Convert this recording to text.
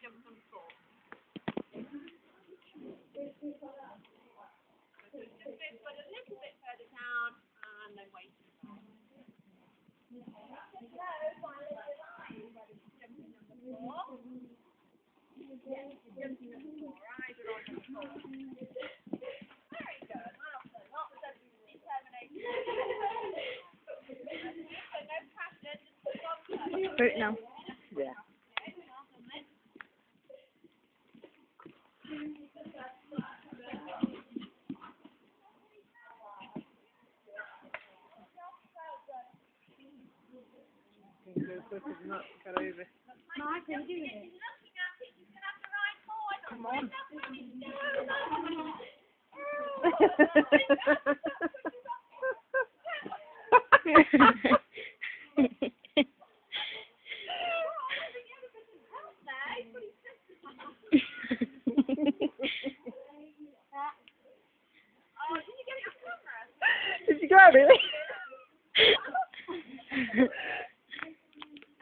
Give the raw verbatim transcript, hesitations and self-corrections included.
jump on the floor. So just put it a little bit further down and then wait. Jumping on the floor. Jumping on the floor. Eyes are on the floor. Very good. Well done. Not with determination. So no pressure, just put one touch. Fruit now. Yeah. Not got over. Mark, are you doing it? Come on. Did you grab it?